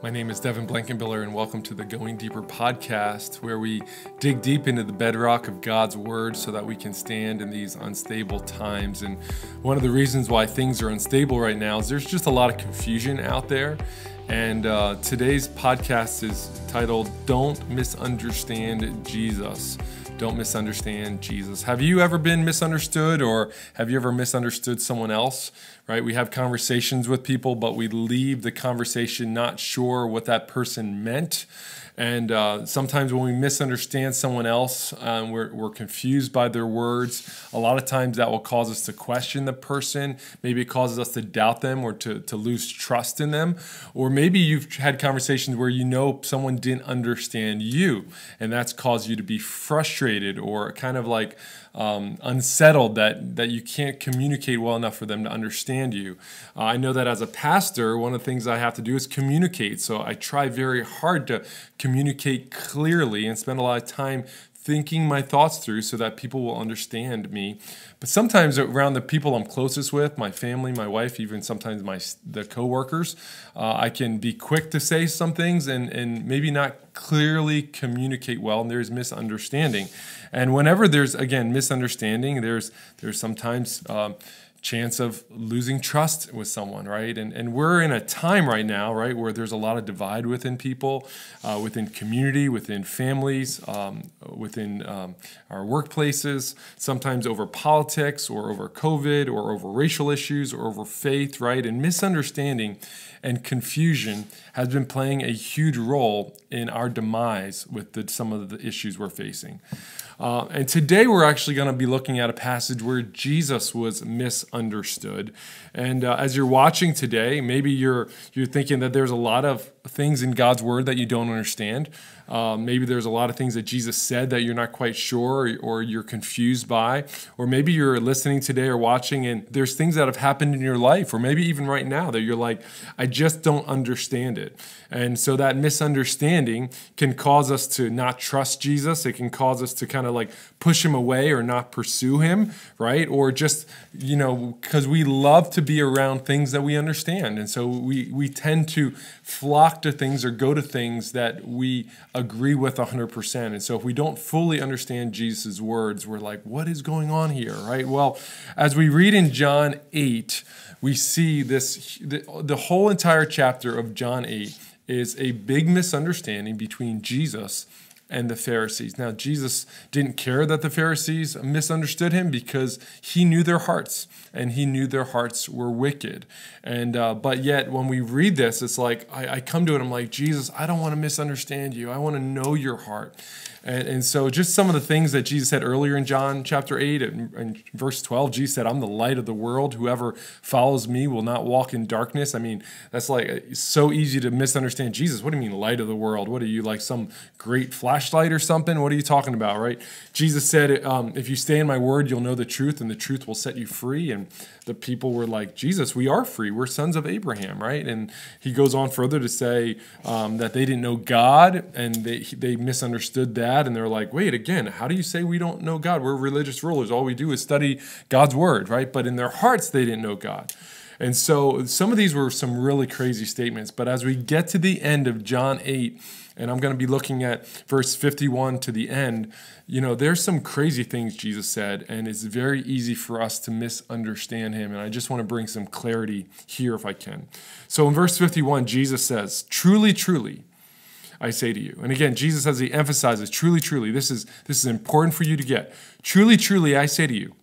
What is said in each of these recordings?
My name is Devin Blankenbiller, and welcome to the Going Deeper podcast, where we dig deep into the bedrock of God's Word so that we can stand in these unstable times. And one of the reasons why things are unstable right now is there's just a lot of confusion out there. And today's podcast is titled, Don't Misunderstand Jesus. Don't misunderstand Jesus. Have you ever been misunderstood, or have you ever misunderstood someone else? Right? We have conversations with people, but we leave the conversation not sure what that person meant. And sometimes when we misunderstand someone else, we're confused by their words. A lot of times that will cause us to question the person. Maybe it causes us to doubt them or to lose trust in them. Or maybe you've had conversations where you know someone didn't understand you, and that's caused you to be frustrated or kind of like unsettled that you can't communicate well enough for them to understand you. I know that as a pastor, one of the things I have to do is communicate. So I try very hard to communicate clearly and spend a lot of time thinking my thoughts through so that people will understand me. But sometimes around the people I'm closest with, my family, my wife, even sometimes the coworkers, I can be quick to say some things and maybe not clearly communicate well, and there's misunderstanding. And whenever there's, again, misunderstanding, there's sometimes chance of losing trust with someone, right? And we're in a time right now, right, where there's a lot of divide within people, within community, within families, within our workplaces, sometimes over politics or over COVID or over racial issues or over faith, right? And misunderstanding and confusion has been playing a huge role in our demise with some of the issues we're facing. And today we're actually going to be looking at a passage where Jesus was misunderstood. And as you're watching today, maybe you're thinking that there's a lot of things in God's Word that you don't understand. Maybe there's a lot of things that Jesus said that you're not quite sure or you're confused by. Or maybe you're listening today or watching and there's things that have happened in your life, or maybe even right now that you're like, I just don't understand it. And so that misunderstanding can cause us to not trust Jesus. It can cause us to kind of like push him away or not pursue him, right? Or just, because we love to be around things that we understand. And so we tend to flock to things or go to things that we agree with 100%. And so if we don't fully understand Jesus' words, we're like, what is going on here, right? Well, as we read in John 8, we see the whole entire chapter of John 8 is a big misunderstanding between Jesus and the Pharisees. Now, Jesus didn't care that the Pharisees misunderstood him because he knew their hearts, and he knew their hearts were wicked. And but yet, when we read this, it's like, I come to it, I'm like, Jesus, I don't want to misunderstand you. I want to know your heart. And so just some of the things that Jesus said earlier in John chapter 8 and verse 12, Jesus said, I'm the light of the world. Whoever follows me will not walk in darkness. I mean, that's like so easy to misunderstand Jesus. What do you mean light of the world? What are you, like some great flashlight or something? What are you talking about, right? Jesus said, if you stay in my word, you'll know the truth, and the truth will set you free. And the people were like, Jesus, we are free. We're sons of Abraham, right? And he goes on further to say that they didn't know God, and they misunderstood that. And they're like, wait, again, how do you say we don't know God? We're religious rulers. All we do is study God's word, right? But in their hearts, they didn't know God. And so some of these were some really crazy statements. But as we get to the end of John 8, and I'm going to be looking at verse 51 to the end, there's some crazy things Jesus said, and it's very easy for us to misunderstand him. And I just want to bring some clarity here if I can. So in verse 51, Jesus says, truly, truly, I say to you. And again, Jesus, as he emphasizes, truly, truly, this is important for you to get. Truly, truly, I say to you,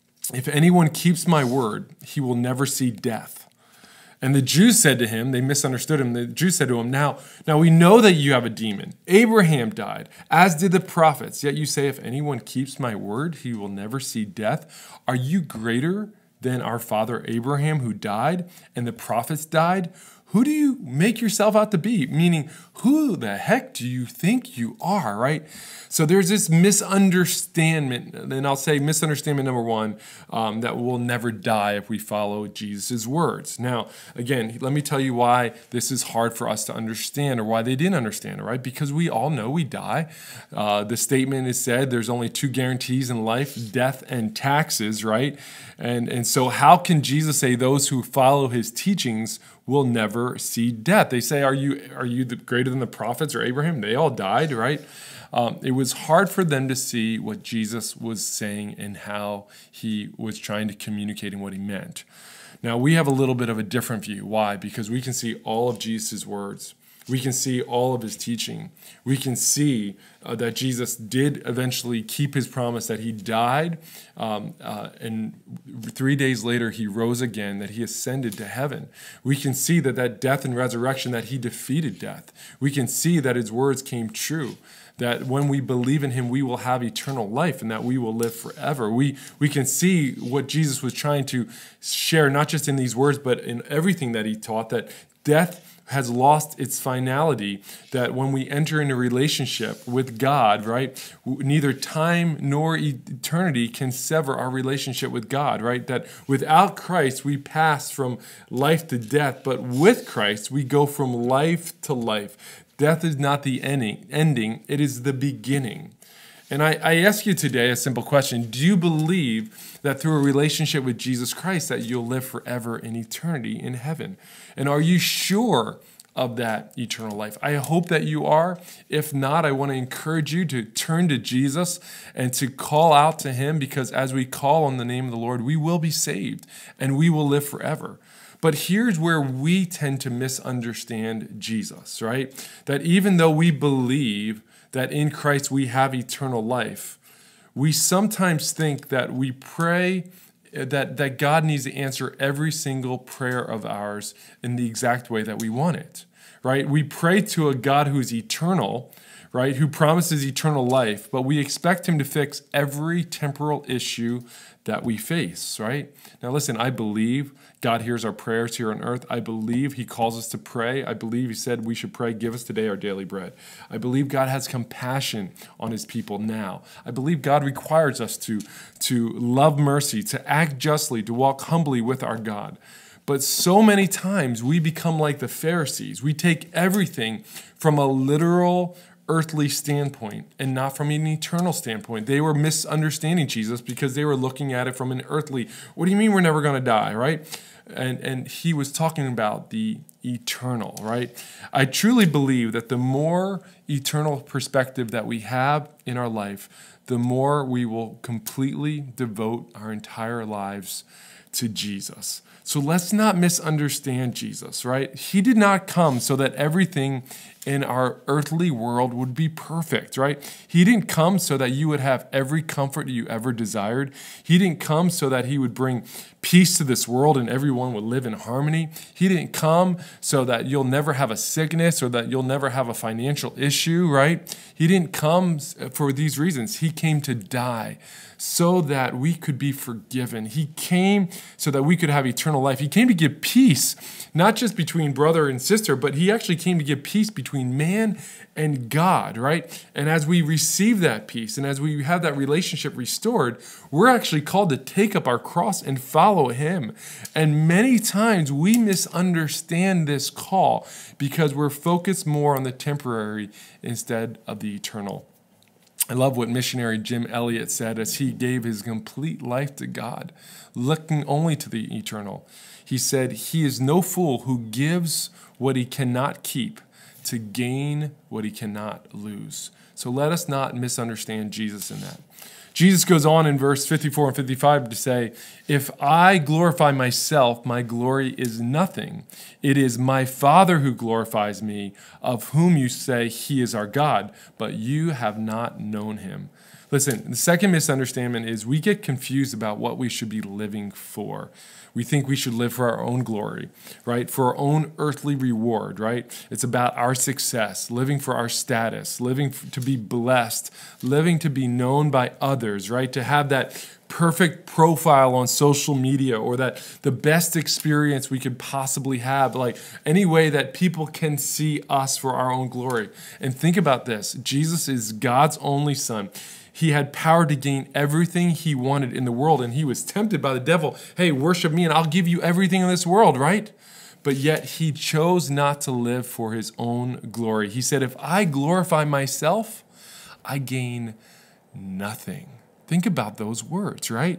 if anyone keeps my word, he will never see death. And the Jews said to him, they misunderstood him. The Jews said to him, now we know that you have a demon. Abraham died, as did the prophets. Yet you say, if anyone keeps my word, he will never see death. Are you greater than our father Abraham, who died, and the prophets died? Who do you make yourself out to be? Meaning, who the heck do you think you are, right? So there's this misunderstanding, and I'll say misunderstanding number one, that we'll never die if we follow Jesus' words. Now, again, let me tell you why this is hard for us to understand, or why they didn't understand it, right? Because we all know we die. The statement is said there's only two guarantees in life, death and taxes, right? And so how can Jesus say those who follow his teachings will never see death. They say, are you greater than the prophets or Abraham? They all died, right? It was hard for them to see what Jesus was saying and how he was trying to communicate and what he meant. Now, we have a little bit of a different view. Why? Because we can see all of Jesus' words. We can see all of his teaching. We can see that Jesus did eventually keep his promise, that he died, and 3 days later he rose again, that he ascended to heaven. We can see that death and resurrection, that he defeated death. We can see that his words came true, that when we believe in him, we will have eternal life and that we will live forever. We can see what Jesus was trying to share, not just in these words, but in everything that he taught, that death has lost its finality, that when we enter into a relationship with God, right, neither time nor eternity can sever our relationship with God, right? That without Christ, we pass from life to death, but with Christ, we go from life to life. Death is not the ending, it is the beginning. And I ask you today a simple question. Do you believe that through a relationship with Jesus Christ that you'll live forever in eternity in heaven? And are you sure of that eternal life? I hope that you are. If not, I want to encourage you to turn to Jesus and to call out to him, because as we call on the name of the Lord, we will be saved and we will live forever. But here's where we tend to misunderstand Jesus, right? That even though we believe that in Christ we have eternal life, we sometimes think that we pray that God needs to answer every single prayer of ours in the exact way that we want it, right? We pray to a God who is eternal, right, who promises eternal life, but we expect him to fix every temporal issue that we face, right? Now listen, I believe God hears our prayers here on earth. I believe he calls us to pray. I believe he said we should pray, give us today our daily bread. I believe God has compassion on his people now. I believe God requires us to love mercy, to act justly, to walk humbly with our God. But so many times we become like the Pharisees. We take everything from a literal earthly standpoint and not from an eternal standpoint. They were misunderstanding Jesus because they were looking at it from an earthly, what do you mean we're never going to die, right? And he was talking about the eternal, right? I truly believe that the more eternal perspective that we have in our life, the more we will completely devote our entire lives to Jesus. So let's not misunderstand Jesus, right? He did not come so that everything in our earthly world would be perfect, right? He didn't come so that you would have every comfort you ever desired. He didn't come so that he would bring peace to this world and everyone would live in harmony. He didn't come so that you'll never have a sickness or that you'll never have a financial issue, right? He didn't come for these reasons. He came to die so that we could be forgiven. He came so that we could have eternal life. He came to give peace, not just between brother and sister, but he actually came to give peace between man and God, right? And as we receive that peace and as we have that relationship restored, we're actually called to take up our cross and follow him. And many times we misunderstand this call because we're focused more on the temporary instead of the eternal. I love what missionary Jim Elliot said as he gave his complete life to God, looking only to the eternal. He said, "He is no fool who gives what he cannot keep to gain what he cannot lose." So let us not misunderstand Jesus in that. Jesus goes on in verse 54 and 55 to say, "If I glorify myself, my glory is nothing. It is my Father who glorifies me, of whom you say he is our God, but you have not known him." Listen, the second misunderstanding is we get confused about what we should be living for. We think we should live for our own glory, right? For our own earthly reward, right? It's about our success, living for our status, living to be blessed, living to be known by others, right? To have that perfect profile on social media or that the best experience we could possibly have, like any way that people can see us for our own glory. And think about this. Jesus is God's only son. He had power to gain everything he wanted in the world, and he was tempted by the devil. Hey, worship me and I'll give you everything in this world, right? But yet he chose not to live for his own glory. He said, if I glorify myself, I gain nothing. Think about those words, right?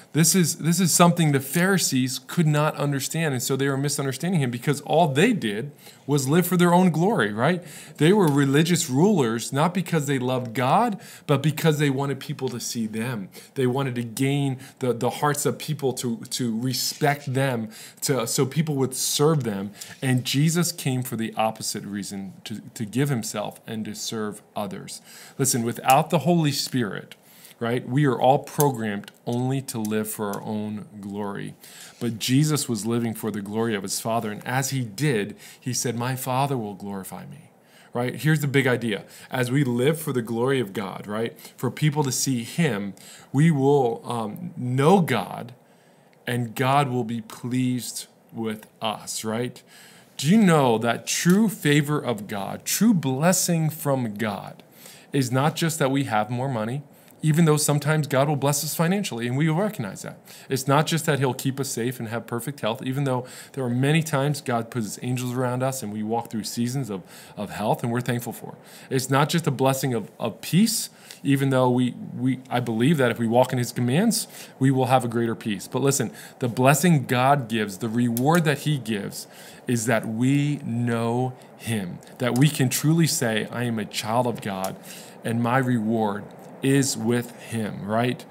This is something the Pharisees could not understand, and so they were misunderstanding him because all they did was live for their own glory, right? They were religious rulers, not because they loved God, but because they wanted people to see them. They wanted to gain the hearts of people to respect them, so people would serve them. And Jesus came for the opposite reason, to give himself and to serve others. Listen, without the Holy Spirit, right? We are all programmed only to live for our own glory. But Jesus was living for the glory of his Father. And as he did, he said, my Father will glorify me, right? Here's the big idea. As we live for the glory of God, right? For people to see him, we will know God, and God will be pleased with us, right? Do you know that true favor of God, true blessing from God, is not just that we have more money, even though sometimes God will bless us financially, and we will recognize that. It's not just that he'll keep us safe and have perfect health, even though there are many times God puts his angels around us and we walk through seasons of health, and we're thankful for. It's not just a blessing of peace, even though I believe that if we walk in his commands, we will have a greater peace. But listen, the blessing God gives, the reward that he gives, is that we know him, that we can truly say, I am a child of God, and my reward is with him, right?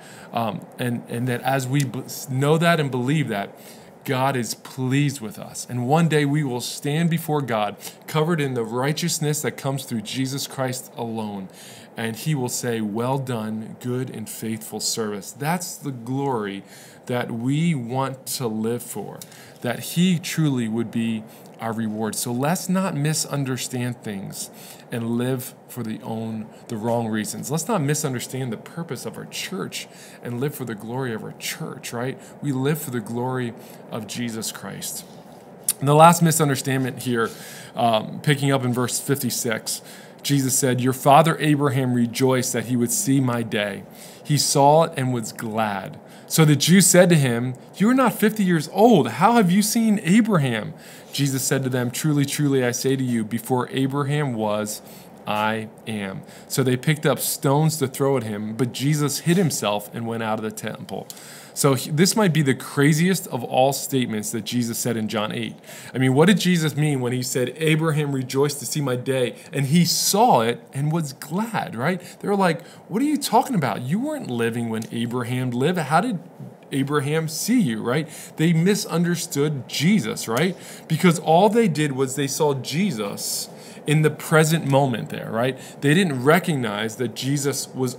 And that as we know that and believe that, God is pleased with us. And one day we will stand before God, covered in the righteousness that comes through Jesus Christ alone. And he will say, well done, good and faithful service. That's the glory that we want to live for, that he truly would be our reward. So let's not misunderstand things and live for the wrong reasons. Let's not misunderstand the purpose of our church and live for the glory of our church, right? We live for the glory of Jesus Christ. And the last misunderstanding here, picking up in verse 56, Jesus said, your father Abraham rejoiced that he would see my day. He saw it and was glad. So the Jews said to him, you are not 50 years old. How have you seen Abraham? Jesus said to them, truly, truly, I say to you, before Abraham was, I am. So they picked up stones to throw at him, but Jesus hid himself and went out of the temple. So this might be the craziest of all statements that Jesus said in John 8. I mean, what did Jesus mean when he said, Abraham rejoiced to see my day, and he saw it and was glad, right? They were like, what are you talking about? You weren't living when Abraham lived. How did Abraham see you, right? They misunderstood Jesus, right? Because all they did was they saw Jesus in the present moment there, right? They didn't recognize that Jesus was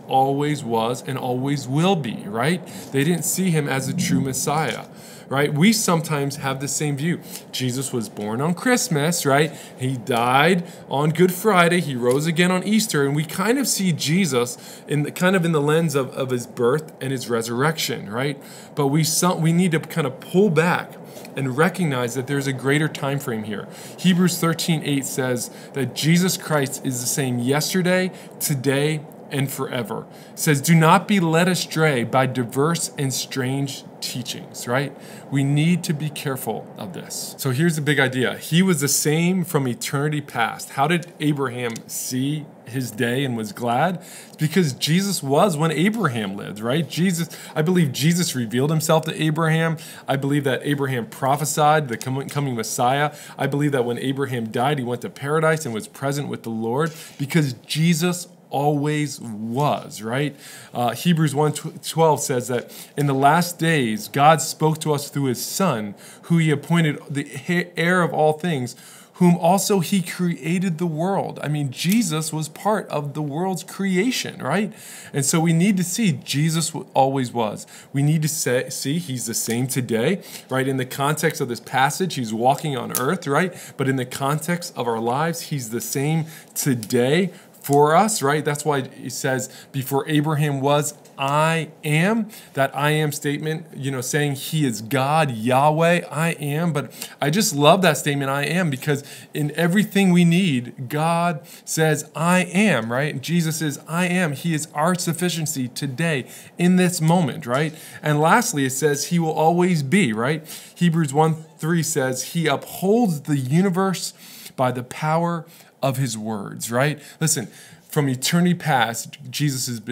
and always will be, right? They didn't see him as a true Messiah, right? We sometimes have the same view. Jesus was born on Christmas, right? He died on Good Friday. He rose again on Easter. And we kind of see Jesus in the lens of his birth and his resurrection, right? But we need to kind of pull back and recognize that there's a greater time frame here. Hebrews 13:8 says that Jesus Christ is the same yesterday, today, and forever. It says, do not be led astray by diverse and strange teachings, right? We need to be careful of this. So here's the big idea. He was the same from eternity past. How did Abraham see his day and was glad? It's because Jesus was when Abraham lived, right? I believe Jesus revealed himself to Abraham. I believe that Abraham prophesied the coming Messiah. I believe that when Abraham died, he went to paradise and was present with the Lord because Jesus always was, right? Hebrews 1:12 says that in the last days, God spoke to us through his Son, who he appointed the heir of all things, whom also he created the world. I mean, Jesus was part of the world's creation, right? And so we need to see Jesus always was. We need to see he's the same today, right? In the context of this passage, he's walking on earth, right? But in the context of our lives, he's the same today for us, right? That's why he says, before Abraham was, I am. That I am statement, saying he is God, Yahweh, I am. But I just love that statement, I am, because in everything we need, God says, I am, right? Jesus is, I am. He is our sufficiency today in this moment, right? And lastly, it says he will always be, right? Hebrews 1:3 says he upholds the universe by the power of his words, right? Listen, from eternity past, Jesus has been with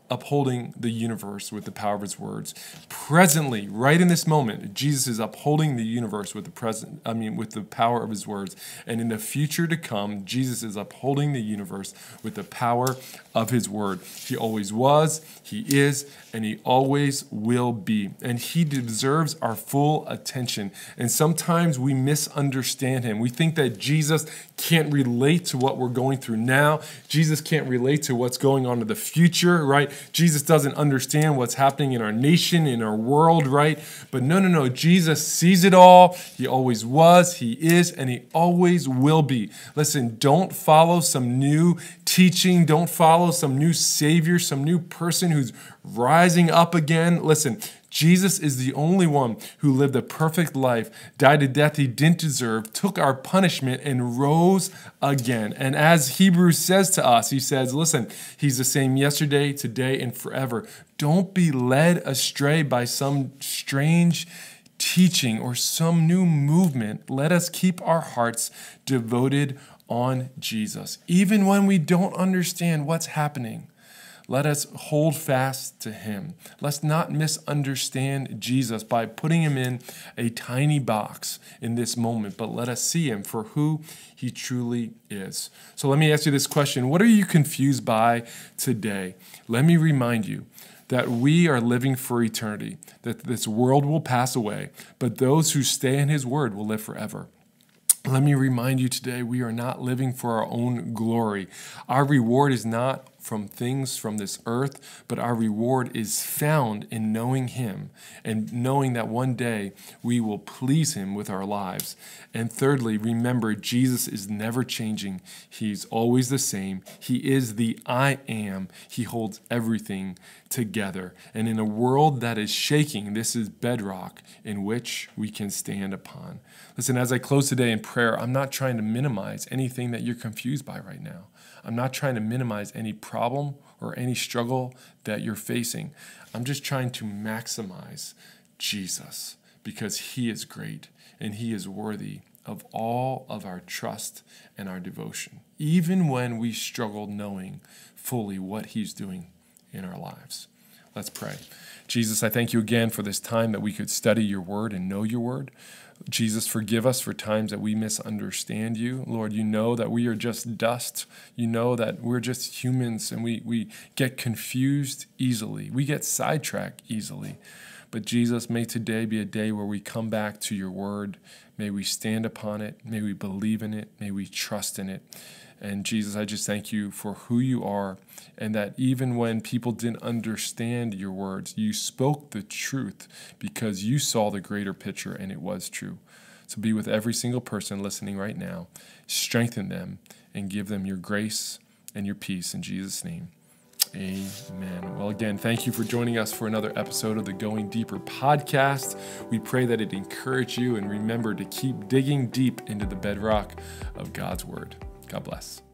upholding the universe with the power of his words. Presently, right in this moment, Jesus is upholding the universe with the power of his words. And in the future to come, Jesus is upholding the universe with the power of his word. He always was, he is, and he always will be. And he deserves our full attention. And sometimes we misunderstand him. We think that Jesus can't relate to what we're going through now. Jesus can't relate to what's going on in the future, right? Jesus doesn't understand what's happening in our nation, in our world, right? But no. Jesus sees it all. He always was, he is, and he always will be. Listen, don't follow some new teaching. Don't follow some new savior, some new person who's rising up again. Listen, Jesus is the only one who lived a perfect life, died a death he didn't deserve, took our punishment, and rose again. And as Hebrews says to us, he says, listen, he's the same yesterday, today, and forever. Don't be led astray by some strange teaching or some new movement. Let us keep our hearts devoted on Jesus. Even when we don't understand what's happening, let us hold fast to him. Let's not misunderstand Jesus by putting him in a tiny box in this moment, but let us see him for who he truly is. So let me ask you this question. What are you confused by today? Let me remind you that we are living for eternity, that this world will pass away, but those who stay in his word will live forever. Let me remind you today, we are not living for our own glory. Our reward is not from things from this earth, but our reward is found in knowing him and knowing that one day we will please him with our lives. And thirdly, remember, Jesus is never changing. He's always the same. He is the I am. He holds everything together. And in a world that is shaking, this is bedrock in which we can stand upon. Listen, as I close today in prayer, I'm not trying to minimize anything that you're confused by right now. I'm not trying to minimize any problem or any struggle that you're facing. I'm just trying to maximize Jesus because he is great and he is worthy of all of our trust and our devotion, even when we struggle knowing fully what he's doing in our lives. Let's pray. Jesus, I thank you again for this time that we could study your word and know your word. Jesus, forgive us for times that we misunderstand you. Lord, you know that we are just dust. You know that we're just humans and we get confused easily. We get sidetracked easily. But Jesus, may today be a day where we come back to your word. May we stand upon it. May we believe in it. May we trust in it. And Jesus, I just thank you for who you are and that even when people didn't understand your words, you spoke the truth because you saw the greater picture and it was true. So be with every single person listening right now. Strengthen them and give them your grace and your peace in Jesus' name. Amen. Well, again, thank you for joining us for another episode of the Going Deeper podcast. We pray that it encourage you and remember to keep digging deep into the bedrock of God's word. God bless.